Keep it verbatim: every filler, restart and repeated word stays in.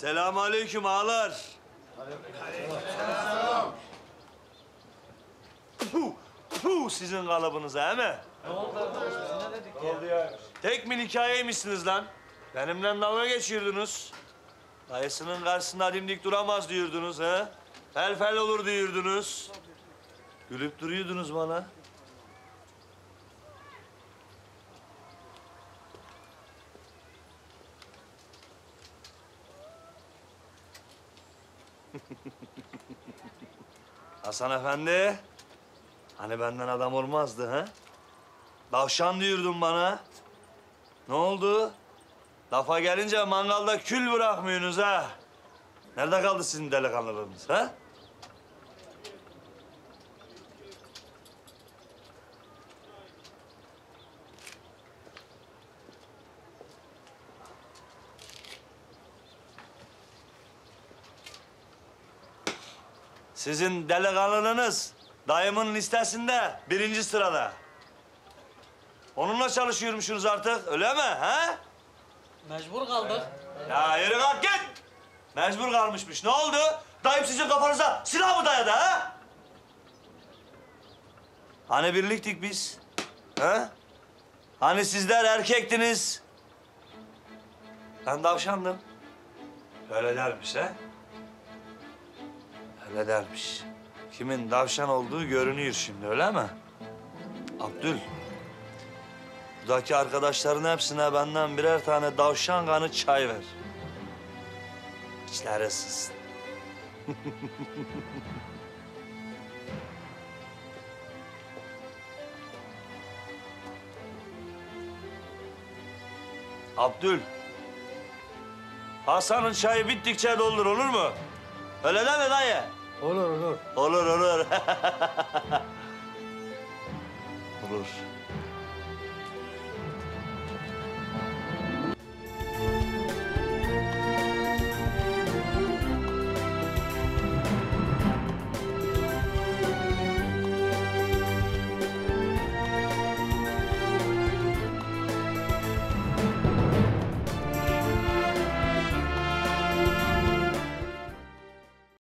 Selamünaleyküm ağalar. Aleykümselam. Puh, puh sizin kalıbınıza he mi? Ne oldu arkadaş? Biz ne dedik ya? Oldu ya. Tek min hikayeymişsiniz lan. Benimle dalga geçiyordunuz. Dayısının karşısında dimdik duramaz diyordunuz ha. Fel fel olur diyordunuz. Gülüp duruyordunuz bana. Hasan Efendi, hani benden adam olmazdı ha? Tavşan diyordun bana. Ne oldu? Lafa gelince mangalda kül bırakmıyorsunuz ha. Nerede kaldı sizin delikanlılığınız ha? Sizin delikanlılığınız dayımın listesinde birinci sırada. Onunla çalışıyormuşsunuz artık, öyle mi ha? Mecbur kaldık. Ya yürü kalk git! Mecbur kalmışmış. Ne oldu? Dayım sizin kafanıza silah mı dayadı ha? Hani birliktik biz? Ha? Hani sizler erkektiniz? Ben tavşandım. Öyle dermiş ha? Öyle dermiş. Kimin tavşan olduğu görünüyor şimdi, öyle mi? Abdül. Buradaki arkadaşların hepsine benden birer tane tavşan kanı çay ver. İçleri ısınsın. Abdül. Hasan'ın çayı bittikçe doldur, olur mu? Öyle deme dayı. Olur olur. Olur, olur. Olur.